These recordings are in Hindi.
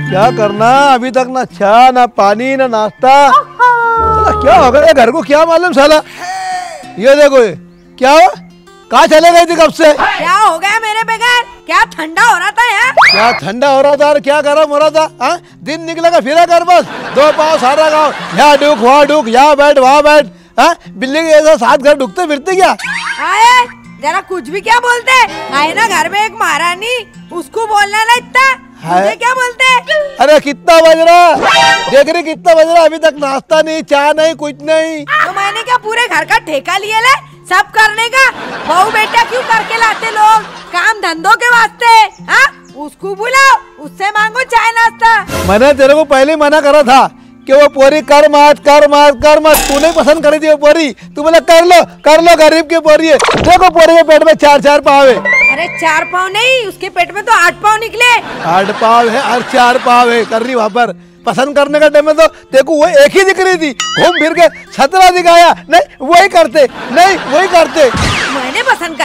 क्या करना, अभी तक ना चाय ना पानी ना नाश्ता। क्या हो गया घर को, क्या मालूम साला। ये देखो ये क्या हुआ, कहाँ चले गई थी कब से? क्या हो गया मेरे बगैर? क्या ठंडा हो रहा था यार? क्या ठंडा हो रहा था और क्या गर्म हो रहा था? हाँ दिन निकलेगा फिरा कर बस, दो पाँव सारा गाँव, यहाँ डूक वहाँ डूक, यहाँ बैठ वहाँ बैठ। हाँ बिल्ली के ऐसा साथ घर ढुकते फिरते क्या? आए जरा कुछ भी क्या बोलते आए ना, घर में एक महारानी, उसको बोलना ना इतना, मुझे क्या बोलते? अरे कितना बज रहा, देख रही कितना बज रहा, अभी तक नाश्ता नहीं, चाय नहीं, कुछ नहीं। तो मैंने क्या पूरे घर का ठेका लिए ले सब करने का? बहू बेटा क्यों करके लाते लोग काम धंधों के वास्ते? हाँ उसको बुलाओ, उससे मांगो चाय नाश्ता। मैंने तेरे को पहले ही मना करा था कि वो पोरी कर मत कर मत कर मत, तूने पसंद करी थी वो पोरी, तू बोला कर लो गरीब की पोरी है। देखो पोरी के पेट में 4-4 पाँव है। अरे 4 पाँव नहीं, उसके पेट में तो 8 पाँव निकले। 8 पाँव है और 4 पाँव है, कर रही वहाँ पर पसंद करने का टाइम में तो देखो वो एक ही दिख रही थी, घूम फिर के 17 दिखाया, नहीं वही करते, नहीं वही करते। मैंने पसंद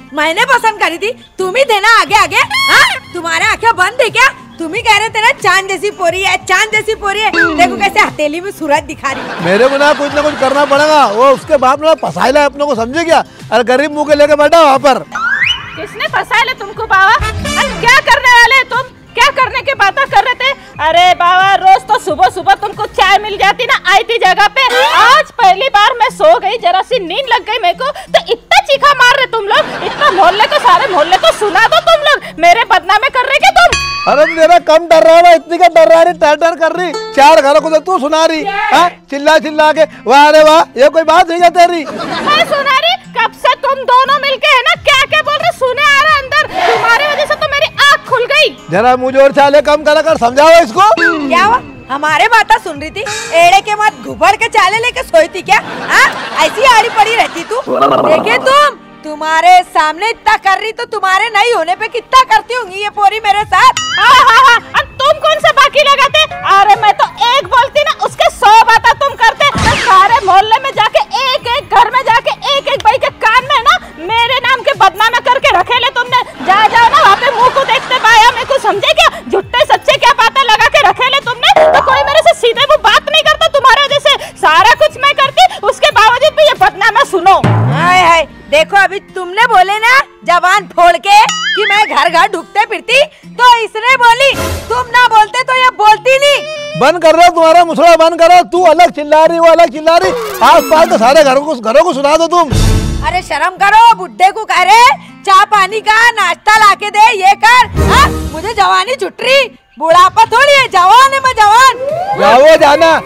करी थी, तुम ही थे ना आगे आगे। हाँ तुम्हारे आंखें बंद है क्या? तुम ही कह रहे थे ना चांद जैसी पोरी है, चांद जैसी पोरी है। देखो कैसे हथेली में सूरज दिखा रही। मेरे को ना कुछ करना पड़ेगा, वो उसके बाप ने फंसाया अपने को, समझे क्या? अरे गरीब मुँह के लेके बैठा वहाँ पर। किसने फंसाया तुमको बाबा? क्या करने वाले तुम? क्या करने की बातें कर रहे थे? अरे बाबा रोज तो सुबह सुबह तुमको चाय मिल जाती ना आई थी जगह पे, आज पहली बार मैं सो गई, जरा सी नींद लग गई मेरे को, तो इतना चीखा मार रहे तुम लोग, इतना मोहल्ले को सारे मोहल्ले को सुना दो तुम लोग, मेरे बदनामे कर रहे क्या तुम? अरे मेरा कम डर रहा है, इतनी का डर रहा है, टर कर रही, 4 घरों को तो तू सुना रही है, चिल्ला चिल्ला के। वाह अरे वाह, ये कोई बात नहीं है तेरी? मैं सुना रही? कब से तुम दोनों मिलके है ना क्या क्या बोल रहे, सुने आ रहा अंदर, तुम्हारी वजह से तो मेरी आँख खुल गई। जरा मुझे और चाले कम कर समझाओ इसको। क्या हुआ? हमारे बातें सुन रही थी, एड़े के मत घुबड़ के चाले लेके सोई थी क्या? ऐसी आड़ी पड़ी रहती तू? देखे तुम्हारे सामने इतना कर रही तो तुम्हारे नहीं होने पे कितना करती होंगी ये पोरी मेरे साथ। हाँ, तुम कौन सा बाकी लगाते? अरे मैं तो एक बोलती ना उसके 100 बातें तुम करते। सारे मोहल्ले में जाके एक घर में जाके एक भाई के कान में ना मेरे नाम के बदनामा करके रखे ले तुमने। जाओ ना वहाँ पे मुँह को देखते पाया मेरे को, समझे क्या? झूठे सच्चे क्या बातें लगा के रखे ले तुमने, तो कोई मेरे से सीधे वो बात नहीं करता, तुम्हारे वजह से सारा कुछ मैं करती, उसके बावजूद भी ये बदनामा सुनो। हाय देखो अभी तुमने बोले ना जबान फोड़ के कि मैं घर घर ढुकते फिरती, तो इसने बोली, तुम ना बोलते तो ये बोलती नहीं। बंद कर रहा तुम्हारा मुसड़ा, बंद करो, तू अलग चिल्ला रही, वो अलग चिल्ला रही, आस पास के सारे घरों को सुना दो तुम। अरे शर्म करो, बुड्ढे को कह रहे चाय पानी का नाश्ता लाके दे, ये कर। मुझे जवानी छुट रही, बुढ़ापा थोड़ी है, जवान है मैं जवान। जाओ जाना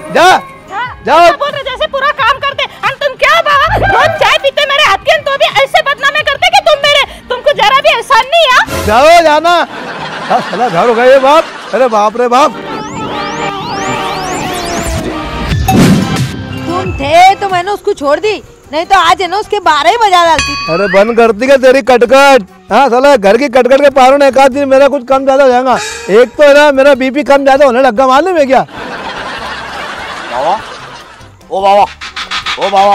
जाओ बोल रहे जैसे पूरा काम करते। तुम क्या बाबा रोज चाय पीते मेरे हाथ के, तो भी ऐसे बदनामे करते कि तुमको जरा भी एहसान नहीं है? जाओ जाना, साला घर हो गया ये बाप, अरे बाप रे बाप। तुम थे तो मैंने उसको छोड़ दी, नहीं तो आज है ना उसके 12 ही बजा डालती। अरे बंद करती क्या तेरी कटकट? हाँ साला घर की कटकट के पारों ने एक आध दिन मेरा कुछ कम ज्यादा हो जाएगा। एक तो है ना मेरा बीपी कम ज्यादा होने लगा, मालूम है क्या? ओ बाबा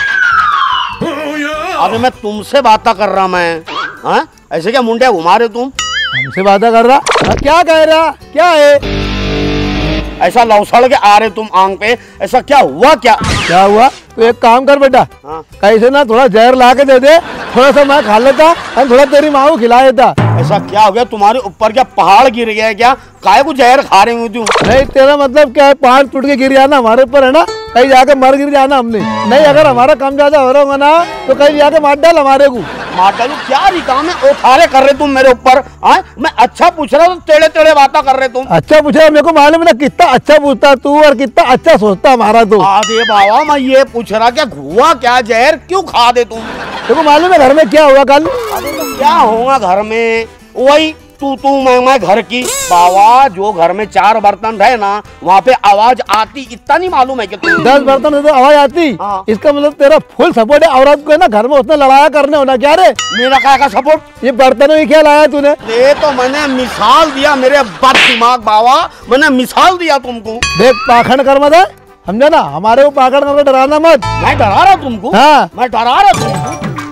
अभी मैं तुमसे बात कर रहा मैं। हाँ ऐसे क्या मुंडिया घुमा रहे तुम? हमसे बात कर रहा? क्या कह रहा, क्या है? ऐसा लौसड़ के आ रहे तुम आंग पे, ऐसा क्या हुआ? क्या हुआ? तो एक काम कर बेटा, कैसे ना थोड़ा जहर ला के दे दे, थोड़ा सा मैं खा लेता और थोड़ा तेरी माँ को खिला देता। ऐसा क्या हो गया तुम्हारे ऊपर? क्या पहाड़ गिर गया क्या? काहे को जहर खा रही हूँ तुम? नहीं तेरा मतलब क्या है, पहाड़ टूट के गिर जाना हमारे ऊपर है ना, कहीं जाके मर गिर जाना हमने नहीं। अगर हमारा कम ज्यादा हो रहा होगा ना तो कहीं जाके मार डाल हमारे को। मार डालू? क्या रिकाम है ओठारे कर रहे तुम मेरे ऊपर? मैं अच्छा पूछ रहा हूँ, टेढ़े टेढ़े बातें कर रहे तुम। अच्छा पूछा? मेरे को मालूम है ना कितना अच्छा पूछता तू और कितना अच्छा सोचता हमारा तू। अरे बाबा मैं ये पूछ रहा क्या हुआ क्या? जहर क्यों खा दे तुम? देखो मालूम है घर में क्या हुआ कल? अरे तो क्या होगा घर में? वही तू मैं घर की। बाबा जो घर में 4 बर्तन रहे ना वहाँ पे आवाज आती, इतना नहीं मालूम है कि 10 बर्तन है तो आवाज आती? इसका मतलब तेरा फुल सपोर्ट है औरत को है ना घर में उसने लड़ाया करने होना। क्या रे मेरा क्या का सपोर्ट? ये बर्तनों की क्या लाया तूने? ये तो मैंने मिसाल दिया मेरे बद दिमाग बाबा, मैंने मिसाल दिया तुमको। देख पाखंड कर मत, समझा ना, हमारे को पाखंड करके डराना मत। मैं डरा रहा तुमको? हाँ मैं डरा रहा तुमको?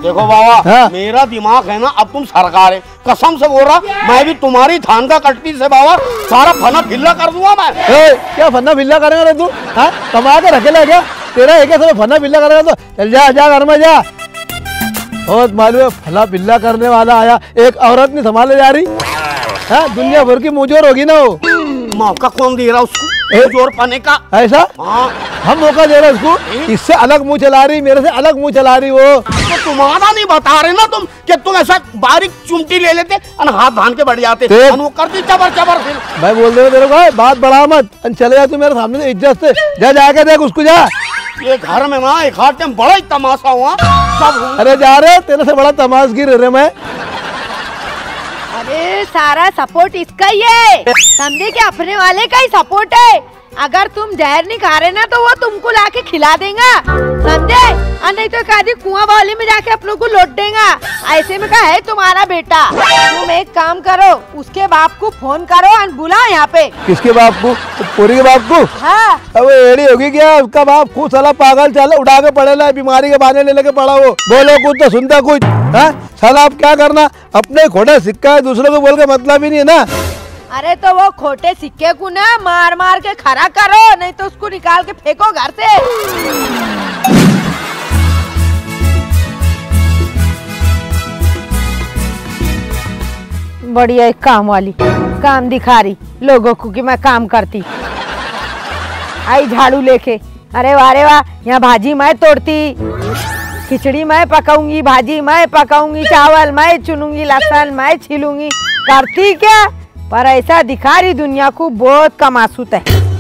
देखो बाबा, हाँ। मेरा दिमाग है ना, अब तुम सरकार है, कसम से बोल रहा, मैं भी तुम्हारी थान का कटती से बाबा सारा फना फिल्ला कर दूंगा मैं। क्या फन्ना बिल्ला करेगा रे तू? हाँ, कमा के रखेला क्या? तेरा एक समय फन्ना बिल्ला करेगा तो चल जा घर में जा। बहुत मालूम है फला बिल्ला करने वाला आया, एक औरत नहीं संभाले जा रही। हाँ, दुनिया भर की मुजोर होगी ना वो। मौका कौन दे रहा उसको जोर पाने का? ऐसा हाँ। हम मौका दे रहे उसको, इससे अलग मुंह चला रही, मेरे से अलग मुंह चला रही वो। तो तुम्हारा नहीं बता रहे ना तुम कि तुम ऐसा बारीक चुमटी ले लेते और हाथ बांध के बढ़ जाते और वो करती चबर चबर। फिर मैं बोल दे तेरे को बात बढ़ा मत, चले जा तू मेरे सामने से इज्जत से, जा जाके देख उसको जा। ये घर में ना एक हाथ में बड़ा ही तमाशा हुआ सब। अरे जा रहे तेरे से बड़ा तमाशगिर रे मैं। अरे सारा सपोर्ट इसका ही है, समझे कि अपने वाले का ही सपोर्ट है। अगर तुम जहर नहीं खा रहे ना तो वो तुमको लाके खिला देगा, समझे? और नहीं तो कहा कुआं वाले में जाके अपनों को लौट देगा। ऐसे में कहा है तुम्हारा बेटा। तुम एक काम करो, उसके बाप को फोन करो और बुलाओ यहाँ पे। किसके बाप को? पूरी के बाप को? हाँ। अब एड़ी होगी क्या? उसका बाप खुद साला पागल चला, उठा के पड़ेला, बीमारी के बहाने ले लेके पड़ा वो। बोलो कुछ तो सुनता कुछ। हाँ साला आप क्या करना, अपने खोटा सिक्का है, दूसरों को बोल के मतलब ही नहीं है ना। अरे तो वो खोटे सिक्के को ना मार मार के खड़ा करो, नहीं तो उसको निकाल के फेंको घर से। बढ़िया एक काम वाली, काम दिखा रही लोगों को कि मैं काम करती। आई झाड़ू लेके, अरे वाह रे वाह, यहाँ भाजी मैं तोड़ती, खिचड़ी मैं पकाऊंगी, भाजी मैं पकाऊंगी, चावल मैं चुनूंगी, लहसुन मैं छीलूंगी, करती क्या? पर ऐसा दिखा रही दुनिया को बहुत कमासूत है।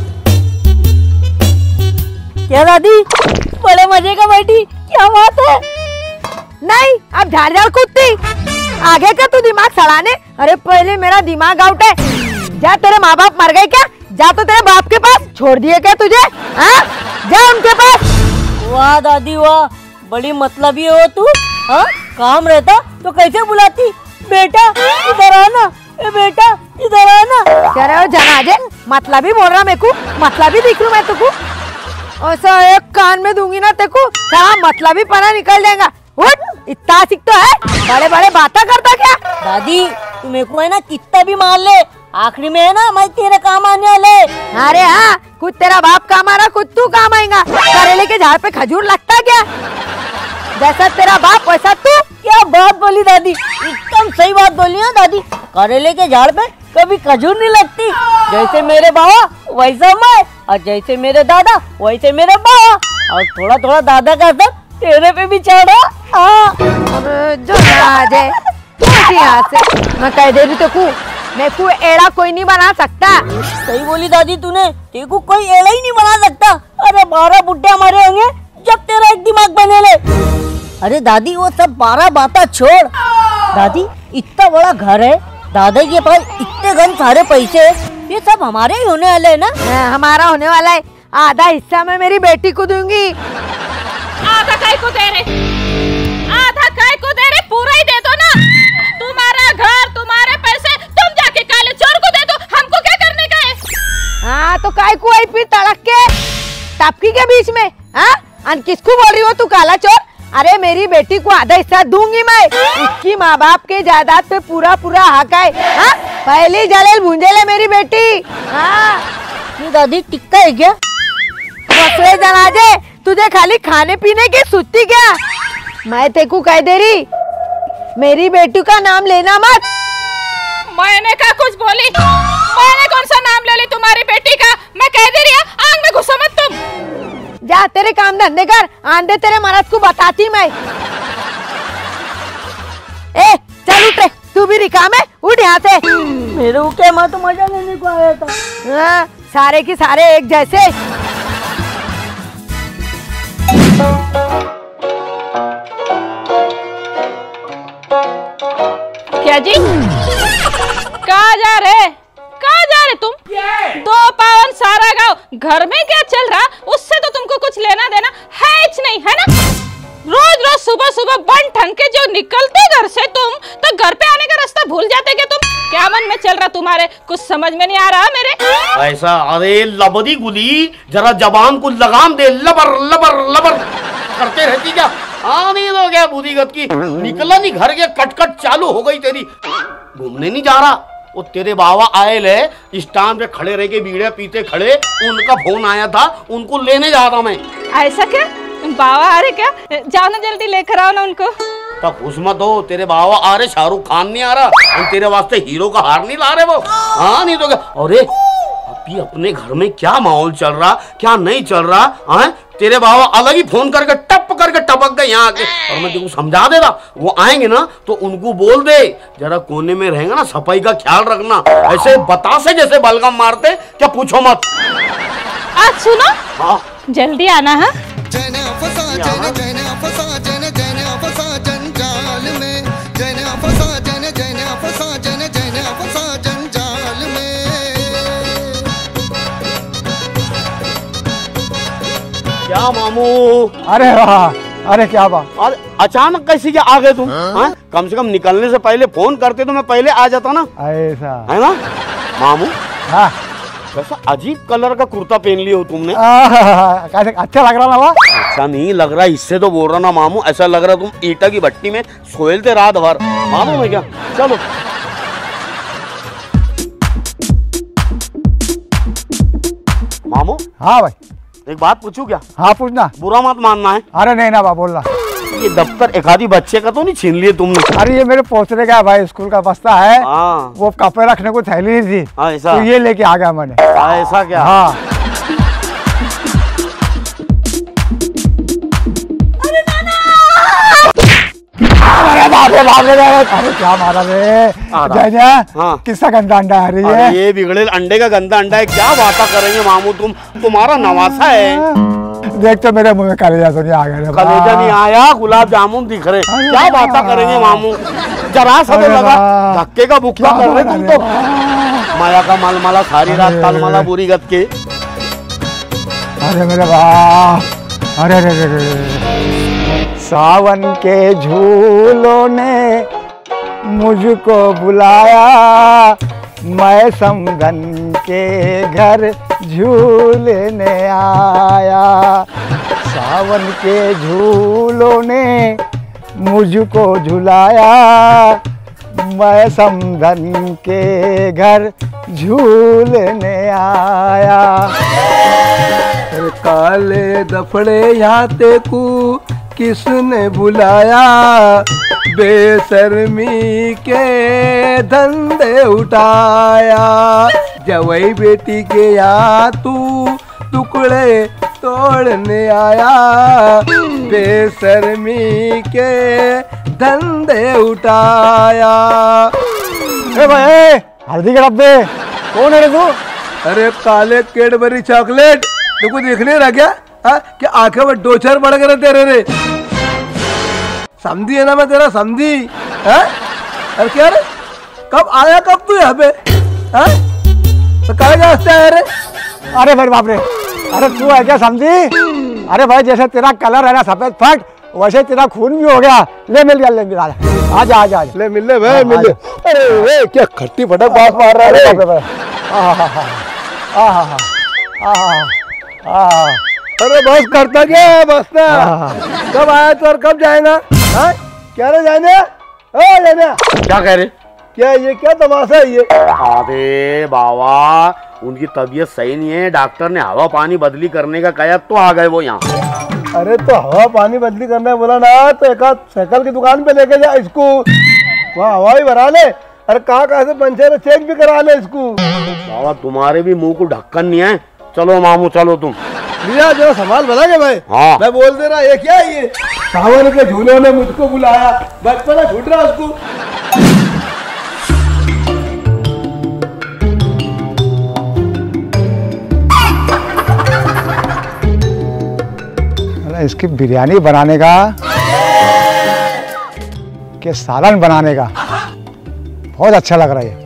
क्या दादी, बड़े मजे का बैठी, क्या बात है? नहीं, अब झाड़ झाड़ कूदती, आगे का तू दिमाग सड़ाने। अरे पहले मेरा दिमाग आउट है। जा, तेरे माँ बाप मर गए क्या? जा तो तेरे बाप के पास, छोड़ दिए क्या तुझे? हाँ, जा उनके पास। वाह दादी वाह, बड़ी मतलबी हो तू। हाँ, काम रहता तो कैसे बुलाती? बेटा इधर आना, ए बेटा इधर आना। कह रहे हो जनाजे, मतलबी बोल रहा मेरे को, मतलबी दिख रहा मैं तुझको। ऐसा एक कान में दूंगी ना तेरे को, सारा मतलबी पना निकल जाएगा। उठ, इतना सीख तो है, बड़े बड़े बातें करता क्या? दादी तू मेरे को है ना कितना भी मान ले, आखिरी में है ना मैं तेरे काम आने वाले। अरे हाँ, कुछ तेरा बाप काम आ रहा, कुछ तू काम आएगा। करेले के झाड़ पे खजूर लगता क्या? जैसा तेरा बाप वैसा तू। क्या बात बोली दादी, एकदम सही बात बोली है दादी। करेले के झाड़ पे कभी खजूर नहीं लगती। जैसे मेरे बाबा वैसा मैं, और जैसे मेरे दादा वैसे मेरे बाबा, और थोड़ा थोड़ा दादा का असर तेरे पे भी चढ़ा। जो नाजे, यहाँ से मैं कह दे रही तेको, मैं को एड़ा कोई नहीं बना सकता। सही बोली दादी तूने, तेरे को कोई एड़ा ही नहीं बना सकता। अरे 12 बुड्ढे हमारे होंगे जब तेरा एक दिमाग बने ले। अरे दादी वो सब 12 बातें छोड़, दादी इतना बड़ा घर है, दादा के पास इतने गन सारे पैसे, ये सब हमारे ही होने वाले है ना? हमारा होने वाला है। आधा हिस्सा मैं मेरी बेटी को दूंगी। आधा काय को दे रहे, आधा काय को दे रहे, पूरा ही दे दो ना। तुम्हारा घर, तुम्हारे पैसे, तुम जाके काले चोर को दे दो, हमको क्या करने का है? हाँ तो काय को आई फिर तड़क के टपकी के बीच में? हाँ, किसको बोल रही हो तू काला चोर? अरे मेरी बेटी को आधा हिस्सा दूंगी मैं, उसकी माँ बाप के जायदाद पे पूरा पूरा हक है। हाँ, पहली जलेल भूंजेले मेरी बेटी। हाँ, ये दादी टिक्का है क्या? मसले जनाजे, तुझे खाली खाने पीने की सुत्ती क्या? मैं तेको कह दे रही, मेरी बेटी का नाम लेना मत। मैंने क्या कुछ बोली? मैंने कौन सा नाम ले ली तुम्हारी बेटी का? मैं कह दे रही हूँ, आंख में घुसो मत तुम। जा तेरे काम धंधे कर, आंधे तेरे महाराज को बताती मैं। ए चल उठ रे, तू भी रिकाम है, उठ यहाँ से। मेरे को क्या, मैं तो मजा लेने को आया था। हाँ, सारे के सारे एक जैसे। क्या जी, कहाँ जा रहे, कहाँ जा रहे तुम? 2 पावन सारा गाँव, घर में क्या चल रहा उससे तो तुमको कुछ लेना देना है नहीं, है ना? रोज रोज सुबह सुबह बन ठन के जो निकलते घर से तुम, तो घर पे आने का रास्ता भूल जाते क्या तुम? क्या मन में चल रहा तुम्हारे, कुछ समझ में नहीं आ रहा मेरे। ऐसा? अरे लबदी गुली, जरा जबान को लगाम दे, लबर लबर लबर करते रहती क्या? हाँ नहीं तो क्या बुद्धीगत की निकला नहीं घर के कटकट चालू हो गई तेरी। घूमने नहीं जा रहा, वो तेरे बाबा आए ले स्टैंड पे खड़े रह के बीड़े पीते खड़े, उनका फोन आया था, उनको लेने जा रहा मैं। ऐसा क्या बाबा आ रहे क्या? जाओ ना जल्दी लेकर आओ ना उनको। तब खुश मत हो, तेरे बाबा आ रहे, शाहरुख खान नहीं आ रहा, हम तेरे वास्ते हीरो का हार नहीं ला रहे वो। हाँ नहीं तो क्या। अरे अभी अपने घर में क्या माहौल चल रहा क्या नहीं चल रहा है, तेरे बाबा अलग ही फोन करके टप करके टपक गए यहाँ आके। और मैं तेको समझा दे रहा, वो आएंगे ना तो उनको बोल दे जरा कोने में रहेंगे ना, सफाई का ख्याल रखना, ऐसे बतासे जैसे बलगम मारते क्या पूछो मत। आज सुनो, हाँ जल्दी आना है। क्या मामू? अरे वाह, अरे क्या बात, अरे अचानक कैसे क्या आ गए तुम? हाँ? कम से कम निकलने से पहले फोन करते तो मैं पहले आ जाता ना, ऐसा है ना मामू? हाँ कैसा अजीब कलर का कुर्ता पहन लिया हो तुमने। कैसे अच्छा लग रहा ना वो? अच्छा नहीं लग रहा, इससे तो बोल रहा ना मामू, ऐसा लग रहा तुम ईटा की भट्टी में सोलते रात भर। मामू में क्या, चलो मामू। हाँ भाई, एक बात पूछूं क्या? हाँ पूछना। बुरा मत मानना है। अरे नहीं ना बा, बोलना। ये दफ्तर एक आधी बच्चे का तो नहीं छीन लिए तुमने? अरे ये मेरे पोतरे का भाई, स्कूल का बस्ता है, हाँ वो कपड़े रखने को थैली नहीं थी, ऐसा तो ये लेके आ गया मैंने। ऐसा क्या? हाँ अरे बाप रे बाप रे, अरे क्या मारा रे जय। हाँ। किसका गंदा अंडा है अरे ये बिगड़े अंडे का गंदा अंडा है, क्या बातें करेंगे मामू, तुम तुम्हारा नवासा है। देख तो मेरे मुंह में कलेजा तो नहीं आ गया। कलेजा नहीं आया, गुलाब जामुन दिख रहे, क्या बातें करेंगे मामू, जरा सा तो लगा धक्के का बुकला कर रहे तुम तो। माया का मलमला सारी रात तलमला बुरी गत के। अरे मेरे बाप, अरे रे रे रे, सावन के झूलों ने मुझको बुलाया, मैं समधन के घर झूलने आया। सावन के झूलों ने मुझको झुलाया, मैं समधन के घर झूलने आया। काले दफड़े यहाँ तेकू किसने बुलाया, बेशर्मी के धंधे उठाया। जवई बेटी के यहाँ तू टुकड़े तोड़ने आया, बेशर्मी के धंधे उठाया। ए भाई, हल्दी के डब्बे कौन है रे तू? अरे काले कैडबरी चॉकलेट, तुमको देखने रह गया कि आंखें में डोचर बढ़ गए तेरे रे। समझी है ना मैं तेरा, समझी है? अरे क्या रे, कब आया कब तू यहाँ पे? तो कहाँ जाते है रे? अरे भाई बाप रे, अरे तू है क्या समझी? अरे भाई जैसे तेरा कलर है ना सफेद फट, वैसे तेरा खून भी हो गया। ले मिल गया, ले मिल आजा आजा आजा, ले मिल ले भाई मिल ले। अरे क्या खट्टी फटक बात मार रहा है। अरे बस करता क्या है, बस ना। कब आया तो और कब जाएगा? क्या रे जाने? जाने क्या कह रहे? क्या ये क्या तमाशा है ये? अरे बाबा उनकी तबीयत सही नहीं है, डॉक्टर ने हवा पानी बदली करने का कहा तो आ गए वो यहाँ। अरे तो हवा पानी बदली करने बोला ना तो एक आध साइकिल की दुकान पे लेके जा इसको, वहाँ हवा भी भरा ले। अरे कहाँ से पंचर है, चेक भी करा ले इसको। बाबा तुम्हारे भी मुंह को ढक्कन नहीं है। चलो मामू चलो तुम लिया जो संभाल बता के भाई। हाँ। मैं बोल दे रहा ये क्या है ये? सावन के झूलों ने मुझको बुलाया, बचपना छूट रहा उसको। इसकी बिरयानी बनाने का कि सालन बनाने का बहुत अच्छा लग रहा है।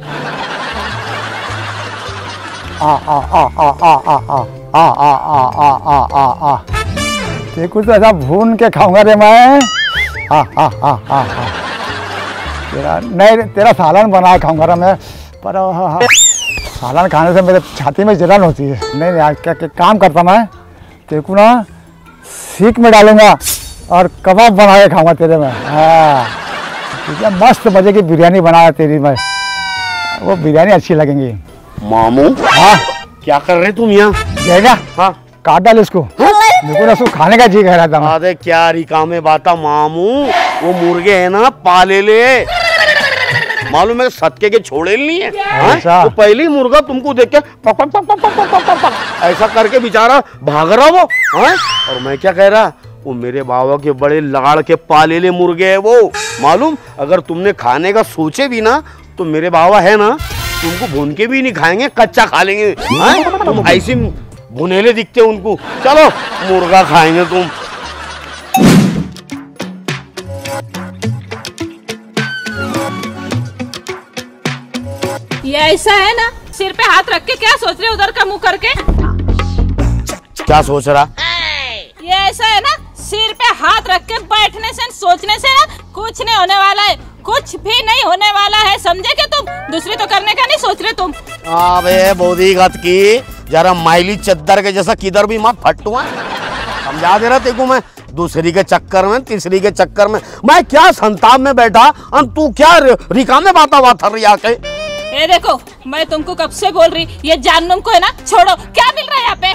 देखो तो ऐसा भून के खाऊंगा रे मैं। तेरा नहीं, तेरा सालन बना के खाऊंगा रे मैं। पर सालन खाने से मेरे छाती में जलन होती है। नहीं क्या काम करता मैं, देखो ना सीख में डालूंगा और कबाब बना के खाऊंगा तेरे में। हाँ ठीक है, मस्त मजे की बिरयानी बनाया तेरी मैं, वो बिरयानी अच्छी लगेंगी। मामू हाँ क्या कर रहे तुम यहाँ? देगा हाँ काट डाल इसको, मेरे को ना उसको खाने का जी कह रहा था मैं। अरे क्या रिका में बाता मामू, वो मुर्गे है ना पाले ले, मालूम है सटके के छोड़े नहीं है, ऐसा? तो पहले ही मुर्गा तुमको देख के पक पक पक पक पक पक पक पक ऐसा करके बेचारा भाग रहा वो, हाँ? और मैं क्या कह रहा, वो मेरे बाबा के बड़े लाड़ के पाले ले मुर्गे है वो, मालूम? अगर तुमने खाने का सोचे भी ना तो मेरे बाबा है ना तुमको भून के भी नहीं खाएंगे, कच्चा खा लेंगे, हाँ? तुम ऐसे भुनेले दिखते उनको। चलो मुर्गा खाएंगे तुम। ये ऐसा है ना, सिर पे हाथ रख के क्या सोच रहे उधर का मुंह करके? क्या सोच रहा? ये ऐसा है ना, सिर पे हाथ रख के बैठने से सोचने से ना कुछ नहीं होने वाला है, कुछ भी नहीं होने वाला है, समझे क्या तुम? दूसरी तो करने का नहीं सोच रहे तुम। अबे बोधीगत की जरा माइली चद्दर के जैसा किधर भी मत फटुआ, समझा दे रहा तेको मैं। दूसरी के चक्कर में तीसरी के चक्कर में मैं क्या संताप में बैठा और तू क्या रिका में बाता हुआ था रिया के। ये देखो मैं तुमको कब से बोल रही, ये जाननुम को है ना छोड़ो, क्या मिल रहा है यहाँ पे?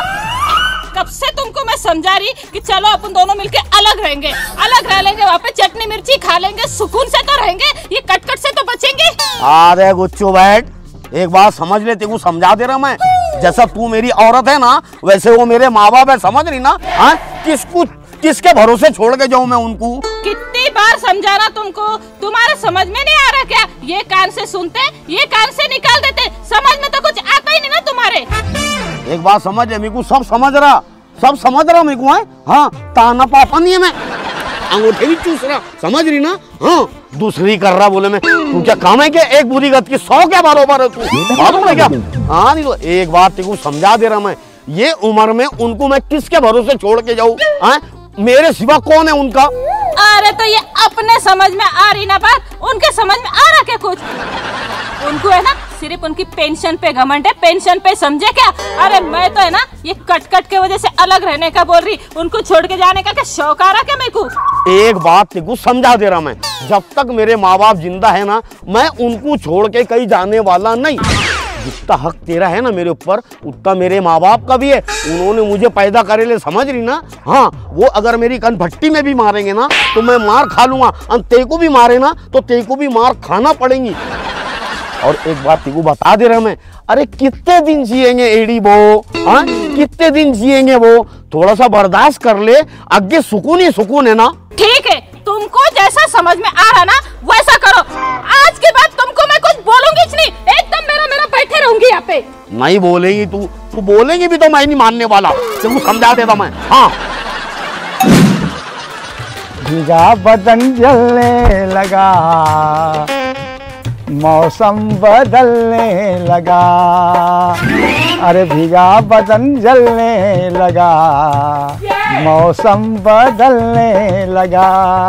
कब से तुमको मैं समझा रही कि चलो अपन दोनों मिलके अलग रहेंगे, अलग रह लेंगे, वहाँ पे चटनी मिर्ची खा लेंगे, सुकून से तो रहेंगे, ये कटकट से तो बचेंगे। अरे गुच्चू बैठ, एक बात समझ ले, तेको समझा दे रहा मैं। जैसा तू मेरी औरत है ना वैसे वो मेरे माँ बाप है, समझ रही ना? हाँ किसके भरोसे छोड़ के जाऊँ मैं उनको? कितनी बार समझाना तुमको, तुम्हारे समझ में नहीं आ रहा क्या? ये कान से सुनते, ये कान से निकाल देते, समझ में तो कुछ आता ही नहीं ना तुम्हारे। एक बात समझ ले, मेरे को सब समझ रहा मेरे को है। हाँ ताना पापा नहीं है, मैं अंगूठे भी चूस रहा, समझ रही ना? हाँ दूसरी कर रहा बोले मैं, तू क्या काम है क्या? एक बुरी गत की 100 क्या बराबर है तू, मालूम है क्या? हाँ नहीं तो एक बात तेको समझा दे रहा मैं, ये उम्र में उनको मैं किसके भरोसे छोड़ के जाऊँ? हाँ मेरे सिवा कौन है उनका? अरे तो ये अपने समझ में आ रही ना बात, उनके समझ में आ रहा क्या कुछ? उनको है ना सिर्फ उनकी पेंशन पे घमंड है, पेंशन पे, समझे क्या? अरे मैं तो है ना ये कट के वजह से अलग रहने का बोल रही, उनको छोड़ के जाने का क्या शौक आ रहा क्या मेरे को? एक बात तेको समझा दे रहा मैं, जब तक मेरे माँ बाप जिंदा है ना मैं उनको छोड़ के कहीं जाने वाला नहीं। जितना हक तेरा है ना मेरे ऊपर उतना मेरे माँ बाप का भी है, उन्होंने मुझे पैदा करे ले, समझ रही ना? हाँ वो अगर मेरी कनभट्टी में भी मारेंगे ना तो मैं मार खा लूंगा, और तेको भी मारे ना तो तेको भी मार खाना पड़ेगी। और एक बात तेको बता दे रहा मैं, अरे कितने दिन जिएंगे एडी वो, हाँ कितने दिन जिएंगे वो, थोड़ा सा बर्दाश्त कर ले, आगे सुकून ही सुकून है ना? ठीक है, तुमको जैसा समझ में आ रहा ना वैसा करो, आज के बाद तुमको मैं कुछ बोलूंगी नहीं, एकदम मेरा बैठे रहूंगी यहाँ पे। नहीं बोलेगी तू बोलेगी भी तो मैं नहीं मानने वाला, तेको समझा देता मैं। हाँ भीगा बदन जलने लगा, मौसम बदलने लगा, अरे भीगा बदन जलने लगा, मौसम बदलने लगा,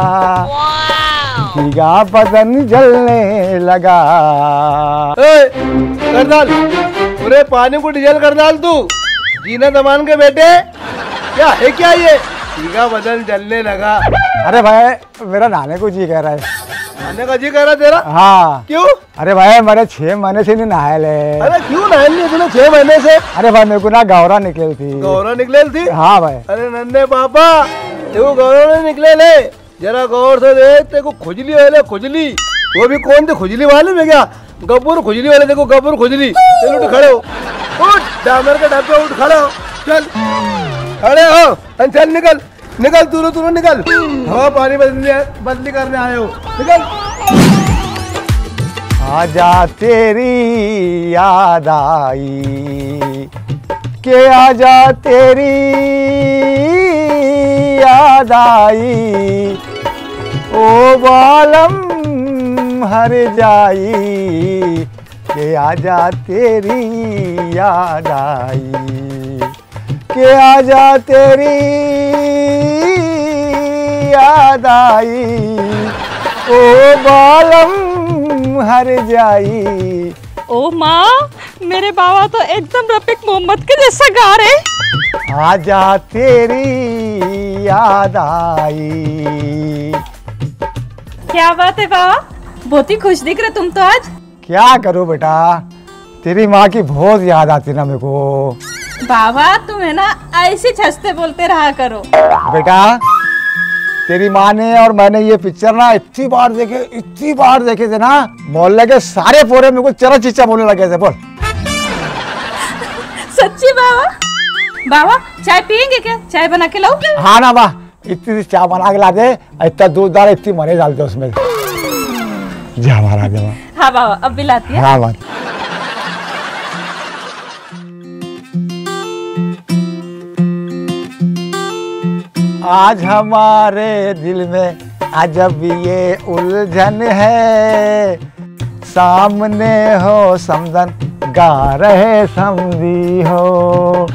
भीगा बदन जलने लगा। कर डाल पूरे पानी को डीजल कर डाल तू, जीना दमान के बेटे, क्या है क्या ये? भीगा बदन जलने लगा। अरे भाई मेरा नहाने को जी कह रहा है। नहाने का जी कह रहा तेरा? हाँ। क्यों? अरे भाई मेरे 6 महीने से नहीं नहाए ले। अरे क्यों नहाए नहीं तूने 6 महीने से? अरे भाई मेरे को ना गौरा निकली थी। गौरा निकलेल थी? हाँ भाई। अरे नन्हे पापा देखो गौरा नहीं निकले ले, जरा गौर से देख, तेको खुजली है, खुजली। वो भी कौन थे खुजली वाले में? क्या गब्बर खुजली वाले? देखो गब्बर खुजली। चल उठ खड़े हो, उठ डामर का डब्बा, उठ खड़े हो, चल खड़े हो, चल निकल तुरंत निकल, हवा पानी बदली करने आए हो, निकल। आजा तेरी याद आई के, आजा तेरी याद आई, ओ बालम हर जाई के, आजा तेरी याद आई के, आजा तेरी याद आई, ओ बालम हर जाई। ओ माँ, मेरे बाबा तो एकदम रफीक मोहम्मद के जैसा गा रहे। आजा तेरी याद आई। क्या बात है बाबा, बहुत ही खुश दिख रहे तुम तो आज। क्या करूं बेटा, तेरी माँ की बहुत याद आती ना मेरे को। बाबा तुम्हें ना ऐसे हंसते बोलते रहा करो। बेटा तेरी माँ ने और मैंने ये पिक्चर ना इतनी बार देखे थे ना, मोहल्ले के सारे पोरे मेरे को चरा चिच्चा बोलने लगे थे। बोल सच्ची बाबा? बाबा चाय पियेंगे क्या? चाय बना के लाऊं? हाँ ना बा, इतनी चाय बना के ला दे, इतना दूध डाल, इतनी मरे डाल दे उसमें। जा महाराज जा। हाँ बाबा अब भी लाती है। हाँ बात। आज हमारे दिल में अजब ये उलझन है, सामने हो समदन गा रहे समझी हो।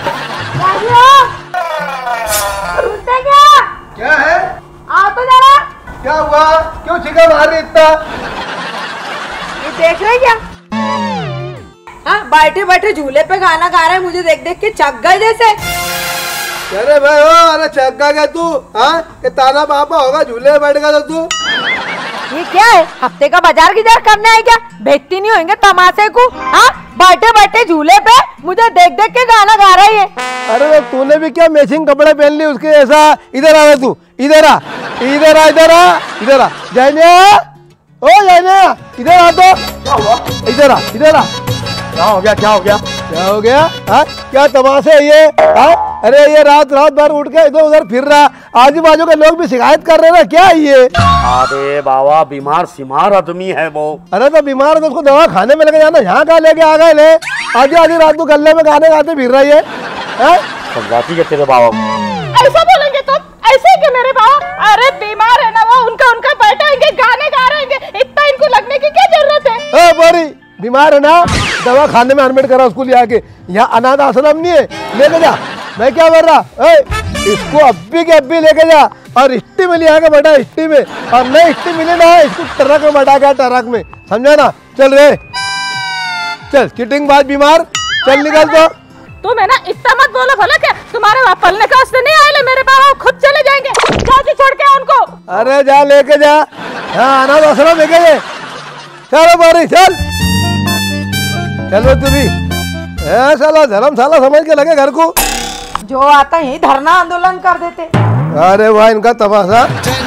क्या है? आओ तो जरा। क्या हुआ? क्यों चिका मार रही इतना? ये देख रहे क्या? हाँ बैठे बैठे झूले पे गाना गा रहे हैं, मुझे देख देख के चक गए जैसे। अरे भाई हो, अरे चक्का क्या तू? हाँ ताना बापा होगा, झूले में बैठ गया तो तू। ये क्या है? हफ्ते का बाजार की जार करने आए क्या? बेचती नहीं होंगे तमाशे को? हाँ बैठे बैठे झूले पे मुझे देख देख के गाना गा रही है। अरे तूने भी क्या मैचिंग कपड़े पहन लिए उसके ऐसा? इधर आ तू, इधर आ, इधर आ, इधर आ, इधर आ। जैनिया, ओ जैनिया, इधर आ तो। क्या हुआ? इधर आ, इधर आ। क्या हो गया? क्या हो गया? क्या हो गया? हाँ क्या तमाशा है ये? हाँ अरे ये रात भर उठ के इधर उधर फिर रहा, आजू बाजू के लोग भी शिकायत कर रहे हैं। क्या है ये? अरे बाबा बीमार सिमार आदमी है वो। अरे तो बीमार है तो उसको दवा खाने में लेके जाना, यहाँ कहाँ लेके आ गए? ले आधी आधी रात को गले में गाने गाते फिर रही है। समझाती है तेरे बाबा। ऐसा बोलेंगे तुम? ऐसे कि मेरे बाबा अरे बीमार है ना वो, उनका बैठेंगे गाने गा रहेंगे, इतना इनको लगने की क्या जरूरत है? ओ बोरी बीमार है ना, दवा खाने में एडमिट करा उसको ले आके। यहाँ अनाथ आश्रम नहीं है, लेके जा। मैं क्या बोल रहा, इसको अब्बी के अब्बी लेके जा और इट्टी में ले आके बैठा, इट्टी में। और नहीं इट्टी मिले ना, इसको ट्रक में बैठा गया, ट्रक में, समझा ना? चल रे चल, चिटिंग बात बीमार, चल निकल तो। तुम है ना इतना मत बोलो भला, क्या तुम्हारे वहाँ पलने का वास्ते नहीं आए? मेरे बाबा खुद चले जाएंगे, जाके छोड़ के उनको। अरे जा लेके जा, हाँ अनाथ आश्रम लेके जा। चलो बोरी चल, चलो तू भी साला धर्मशाला समझ के लगे घर को। जो आता ही धरना आंदोलन कर देते। अरे वाह इनका तमाशा।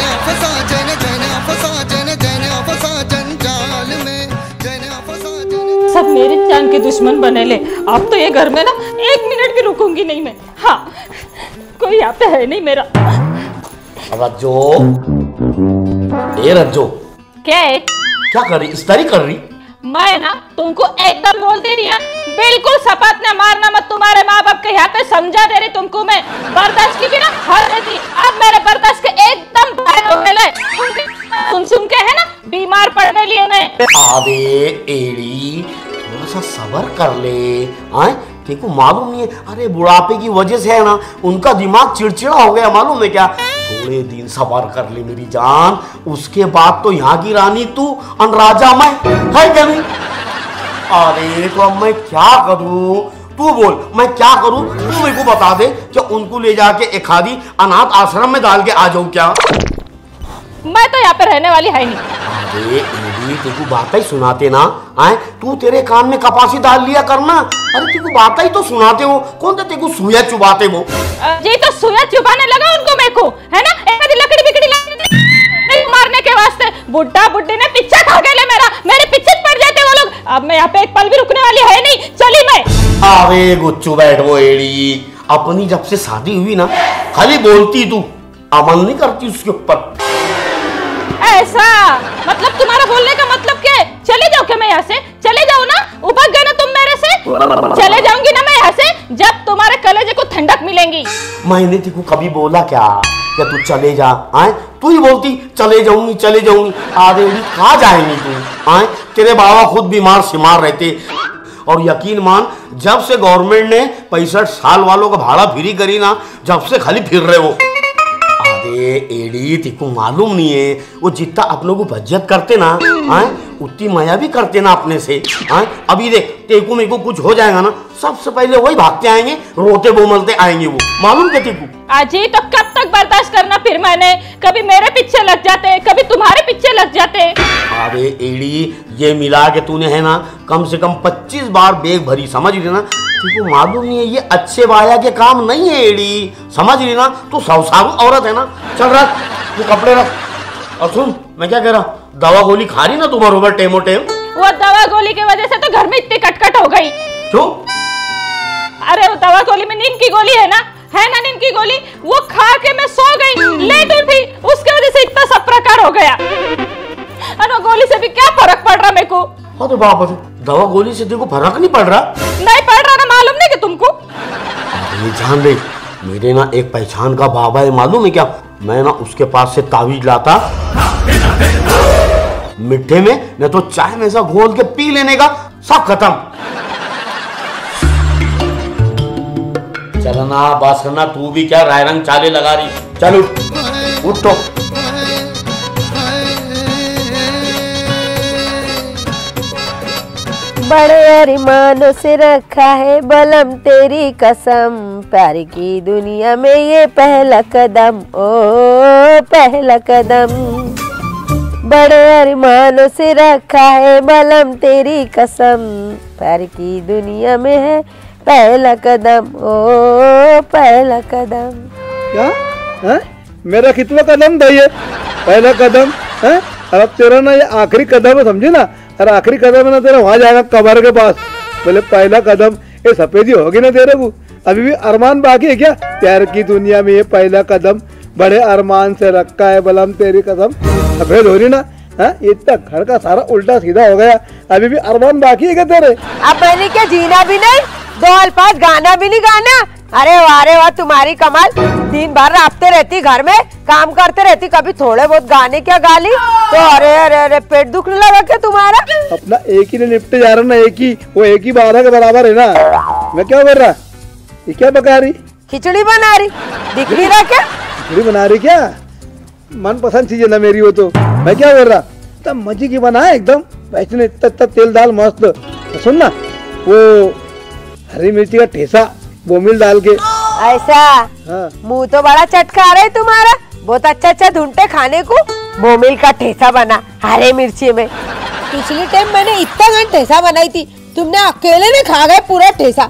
सब मेरे जान के दुश्मन बने ले। अब तो ये घर में ना एक मिनट भी रुकूंगी नहीं मैं। हाँ कोई यहाँ पे है नहीं मेरा। रज्जो, ए रज्जो, क्या है? क्या कर रही? इस्तारी कर रही? मैं ना तुमको एकदम बोल दे रही है, बिल्कुल शपथ ने मारना मत। तुम्हारे माँ बाप के यहाँ पे समझा दे रही तुमको मैं। बर्दाश्त की भी ना हर रहती, अब मेरे बर्दाश्त के एकदम बाहर हो गए। सुन के है ना बीमार पड़ने लिए मैं। अबे एड़ी, थोड़ा सा सब्र कर ले। आए तेको मालूम नहीं है, अरे बुढ़ापे की वजह से है ना उनका दिमाग चिड़चिड़ा हो गया, मालूम है क्या? थोड़े दिन सब्र कर ले मेरी जान, उसके बाद तो यहाँ की रानी तू और राजा मैं, है क्या नहीं? अरे तो अब मैं क्या करूं? तू बोल मैं क्या करूं? तू मेरे को बता दे कि उनको ले जाके एक आधी अनाथ आश्रम में डाल के आ जाऊं क्या? मैं तो यहाँ पे रहने वाली है नहीं। अरे एडी तेको बात ही सुनाते ना, आए तू तेरे कान में कपासी डाल लिया करना। अरे तेको बात ही तो सुनाते हो, कौन सा तेको सुया चुबाते वो? जी तो सुया चुबाने लगा उनको मेरे को, है ना? एक लकड़ी बिकड़ी मारने के वास्ते बुड्ढा बुड्ढी ने पीछे खा गए मेरा, मेरे पीछे पड़ जाते वो लोग। अब मैं यहाँ पे एक पल भी रुकने वाली है नहीं, चली मैं। अरे गुच्चू बैठ वो एड़ी, अपनी जब से शादी हुई ना खाली बोलती तू, अमल नहीं करती उसके ऊपर। ऐसा मतलब तुम्हारा बोलने का मतलब क्या है? चले जाओ क्या मैं यहाँ से? चले जाओ ना, उपक गए ना तुम मेरे से। चले जाऊंगी ना मैं यहाँ से जब तुम्हारे कलेजे को ठंडक मिलेंगी। मैंने तेको कभी बोला क्या कि तू चले जा? आए तू ही बोलती चले जाऊंगी चले जाऊंगी। अरे कहाँ जाएंगी तू? आए तेरे बाबा खुद बीमार सिमार रहते, और यकीन मान जब से गवर्नमेंट ने 65 साल वालों का भाड़ा फ्री करी ना, जब से खाली फिर रहे वो। अरे एड़ी तेको मालूम नहीं है, वो जितना अपनों को बज्जत करते ना, आए उतनी माया भी करते ना अपने से। आए अभी देख तेको मेरे को कुछ हो जाएगा ना, सबसे पहले वही भागते आएंगे, रोते बोमलते आएंगे वो, मालूम क्या तेको? अजी तो कब तक बर्दाश्त करना फिर मैंने? कभी मेरे पीछे लग जाते, कभी तुम्हारे पीछे लग जाते। अबे एड़ी, ये मिला के तूने है ना कम से कम 25 बार बेग भरी, समझ रही ना? तुझको मालूम नहीं है ये अच्छे बाया के काम नहीं है एड़ी, समझ रही ना? तू सौसारू औरत है ना। चल रख, तू कपड़े रख। और सुन, मैं क्या कह रहा हूँ, दवा गोली खा रही ना तुम बरोबर टेमो टेम? वो दवा गोली की वजह से तो घर में इतनी कटकट हो गई। क्यों? अरे वो दवा गोली में नींद की गोली है ना नींद की गोली, वो खा के मैं सो गई, लेट उठी, उसके वजह से इतना सब प्रकार हो गया। अरे गोली से भी क्या फर्क पड़ रहा मेरे को? हाँ तो बाप रे, दवा गोली से देखो फर्क नहीं पड़ रहा? नहीं पड़ रहा ना, मालूम नहीं कि तुमको? ये जान ले, मेरे ना एक पहचान का बाबा है, मालूम है क्या? मैं ना उसके पास से तावीज लाता, मिठे में न तो चाय में ऐसा घोल के पी लेने का, सब खत्म। चलना बस करना, तू भी क्या राय रंग चाले लगा रही? चल उठ तो। बड़े अरमानों से रखा है बलम तेरी कसम, प्यार की दुनिया में ये पहला कदम, ओ पहला कदम। बड़े अरमानों से रखा है बलम तेरी कसम, प्यार की दुनिया में है पहला कदम, ओ पहला कदम। क्या है? मेरा कितना कदम था ये? पहला कदम है? अब तेरा ना ये आखिरी कदम है, समझे ना? अरे आखिरी कदम है ना तेरा, वहां जाएगा कबर के पास। बोले पहला कदम, ये सफेदी होगी ना तेरे को? अभी भी अरमान बाकी है क्या? प्यार की दुनिया में ये पहला कदम, बड़े अरमान से रखा है बलम तेरी कसम, सफेद हो रही ना? इतना घर का सारा उल्टा सीधा हो गया, अभी भी अरमान बाकी है क्या तेरे? अब मैंने क्या जीना भी नहीं, 2 अल्फाज गाना भी नहीं गाना? अरे वाह तुम्हारी कमाल, दिन भर राबते रहती, घर में काम करते रहती, कभी थोड़े बहुत गाने क्या गाली? तो अरे अरे अरे पेट दुखने लगा क्या तुम्हारा? अपना एक ही ने निपटे जा रहा ना, एक ही, वो एक ही बारह के बराबर है ना। मैं क्या कर रहा? ये क्या पका रही? खिचड़ी बना रही, दिख नहीं रहा क्या? खिचड़ी बना रही क्या? मनपसंद चीज है ना मेरी वो तो। मैं क्या कर रहा? तब मजे की बना एकदम, वैसे इतना तेल दाल मस्त। तो सुन ना, वो हरी मिर्ची का ठेसा बोमिल डाल के। ऐसा? हाँ। मुंह तो बड़ा चटका रहा है तुम्हारा, बहुत अच्छा ढूंढते खाने को। बोमिल का ठेसा बना हरे मिर्ची में। पिछली टाइम मैंने इतना घंटा ठेसा बनाई थी, तुमने अकेले ने खा गए पूरा ठेसा।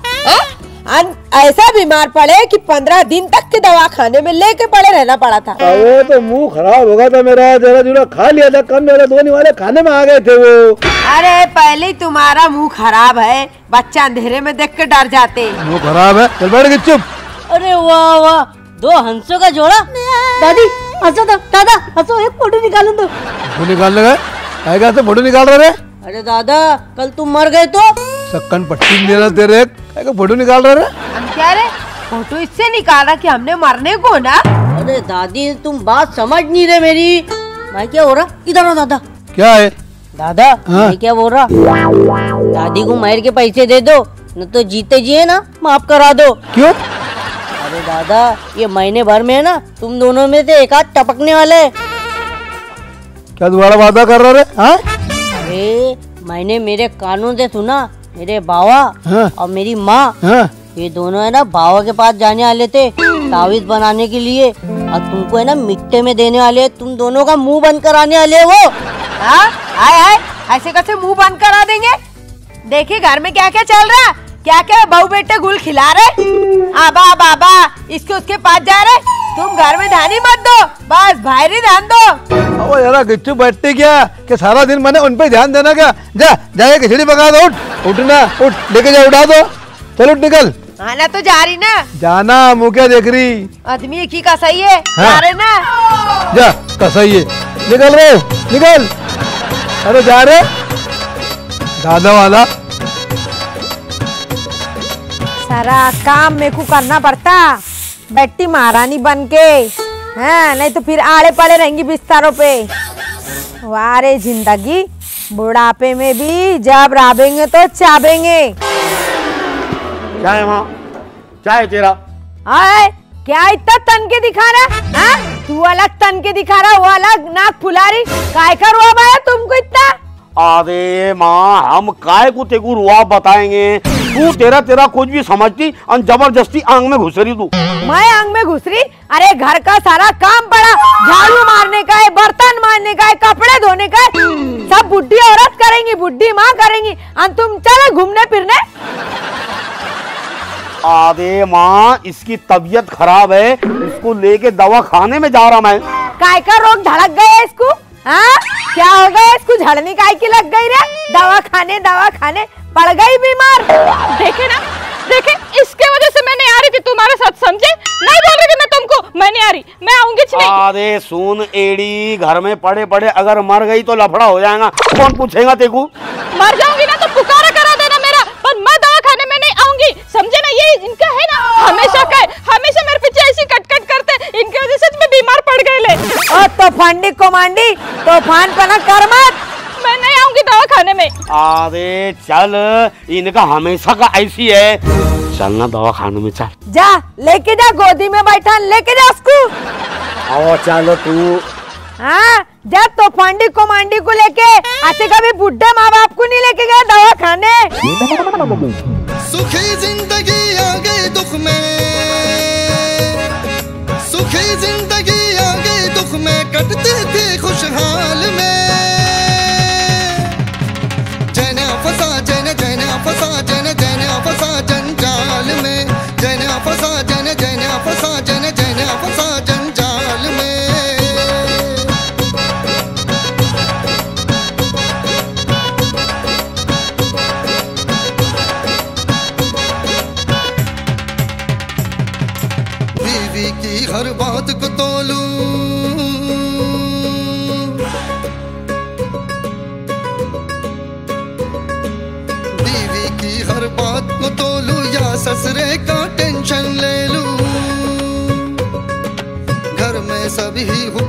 ऐसा बीमार पड़े कि 15 दिन तक के दवा खाने में लेके पड़े रहना पड़ा था। वो तो मुंह खराब हो गया था मेरा, जरा जुरा खा लिया था, कल मेरे धोने वाले खाने में आ गए थे वो। अरे पहले ही तुम्हारा मुंह खराब है, बच्चा अंधेरे में देख के डर जाते। मुंह खराब है, चल बैठ के चुप। अरे वाह वाह, 2 हंसों का जोड़ा। दादी हंसो तो, दादा हंसो, एक फोटो निकालो तो। फोटो निकालने गए? कैसे फोटो निकाल रहे? अरे दादा कल तुम मर गए तो सक्कन पट्टी मेरा तेरे, फोटो निकाल रहे? हम क्या रे, फोटो इससे निकाला कि हमने मरने को ना? अरे दादी तुम बात समझ नहीं रहे मेरी। मैं क्या हो रहा, इधर आओ दादा। क्या है दादा? मैं क्या बोल रहा, दादी को मार के पैसे दे दो, न तो जीते जी है ना माफ करा दो। क्यों? अरे दादा ये महीने भर में है ना तुम दोनों में से एक आध टपकने वाले। क्या दोबारा वादा कर रहे? अरे मैंने मेरे कानों से सुना, मेरे बावा और मेरी माँ ये दोनों है ना बावा के पास जाने वाले थे तावीज बनाने के लिए, और तुमको है ना मिट्टे में देने वाले, तुम दोनों का मुंह बंद कराने वाले वो। आए ऐसे कैसे मुंह बंद करा देंगे? देखिए घर में क्या क्या चल रहा, क्या क्या बहू बेटे गुल खिला रहे, आबा बाबा इसके उसके पास जा रहे। तुम घर में ध्यान ही मत दो, बस बाहर ही ध्यान दो। वो यार गिट्टू बैठते क्या कि सारा दिन मैंने उन पे ध्यान देना क्या? जा खिचड़ी पका दो, उठना, उठ लेके जा, उठा दो, चल उठ निकल। आना तो जा रही ना? जाना, मुँह क्या देख रही? आदमी एक ही का सही है। जा रहे ना? जा का सही है, निकल रहे, निकल। अरे जा रहे दादा वाला, सारा काम मेरे को करना पड़ता, बैठी महारानी बन के। हाँ नहीं तो फिर आड़े पड़े रहेंगी बिस्तरों पे। वारे जिंदगी, बुढ़ापे में भी जब राबेंगे तो चाबेंगे। क्या है वहाँ? क्या है तेरा? आए क्या इतना तन के दिखा रहा? तू अलग तन के दिखा रहा, वो अलग नाक फुला रही, काय का रुआब आया तुमको इतना? अरे माँ, हम काय को तेको रुआब बताएंगे? तू तेरा कुछ भी समझती और जबरदस्ती आंग में घुस रही तू। मैं आंग में घुस रही? अरे घर का सारा काम पड़ा, झाड़ू मारने का है, बर्तन मारने का है, कपड़े धोने का है, सब बुढ़ी औरत करेंगी, बुढ़ी माँ करेंगी, और तुम चलो घूमने फिरने। अरे माँ, इसकी तबीयत खराब है, इसको लेके दवा खाने में जा रहा मैं। काय का रोग धड़क गया इसको? हाँ, क्या हो गया इसको? झड़नी काय की लग गई रे? दवा खाने पड़ गई बीमार। देखे ना, देखे, इसके वजह से मैं नहीं आ रही थी तुम्हारे साथ, समझे? नहीं बोल रही थी मैं तुमको, मैं नहीं आ रही, मैं आऊंगी नहीं। अरे सुन एड़ी, घर में पड़े पड़े अगर मर गई तो लफड़ा हो जाएगा, कौन पूछेगा तेको? मर जाऊंगी ना तो पुकारा करा देना मेरा, पर मैं दवा खाने में नहीं आऊंगी, समझे ना? ये इनका है ना, हमेशा का है, हमेशा मेरे पीछे ऐसी कट करते, इनकी वजह से मैं बीमार पड़ गए ले। तो फंडी कोमांडी तूफान पना कर मत, मैं नहीं आऊंगी दवा खाने में। अरे चल, इनका हमेशा का ऐसी है, चलना दवा खाने में चल। जा लेके जा, गोदी में बैठा लेके जा उसको। आओ चलो तू। हाँ, जा तो फंडी कोमांडी को लेके, ऐसे कभी बुढ़े माँ बाप को नहीं लेके गए दवा खाने। सुखी जिंदगी आ गई दुख में, सुखी जिंदगी आ गई दुख में, कटती थी खुशहाल में। जना फंसा जंजाल में, जना फंसा जंजाल में। बीवी की हर बात को तोलूं, बीवी की हर बात को तोलूं, या ससुरे का टेंशन ले लूं। घर में सभी